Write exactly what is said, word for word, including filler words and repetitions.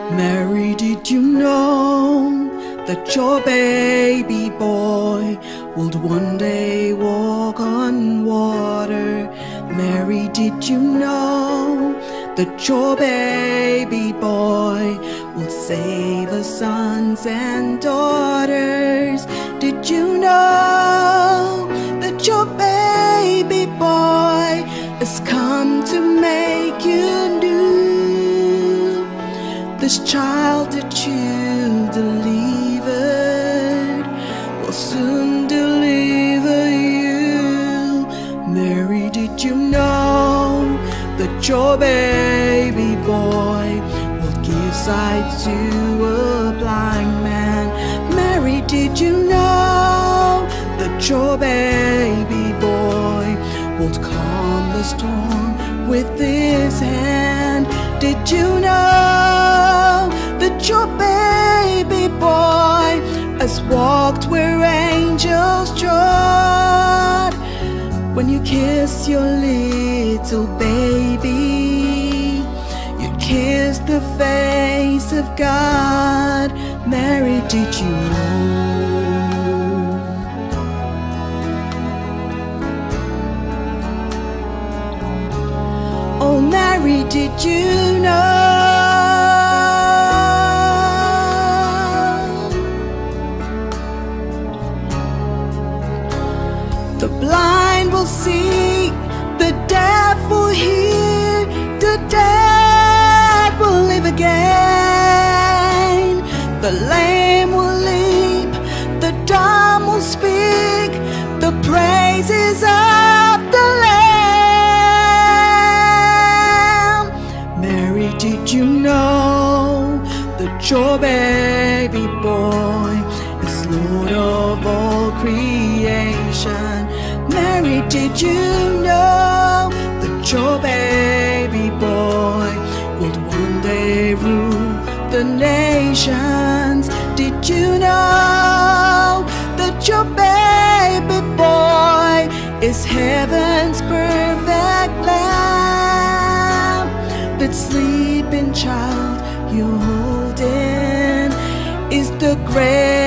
Mary, did you know that your baby boy would one day walk on water? Mary, did you know that your baby boy will save us sons and daughters? Did you know that your baby boy has come to make you new? This child that you delivered will soon deliver you. Mary, did you know that your baby boy will give sight to a blind man? Mary, did you know that your baby boy will calm the storm with his hand? Did you know that your baby boy has walked where angels trod? When you kiss your little baby, you kiss the face of God. Mary, did you know? Oh, Mary, did you know? The blind will see, the deaf will hear, the dead will live again. The lame will leap, the dumb will speak, the praises of the Lamb. Mary, did you know that your baby boy is Lord of all creation? Mary, did you know that your baby boy will one day rule the nations? Did you know that your baby boy is heaven's perfect lamb? That sleeping child you're holding is the great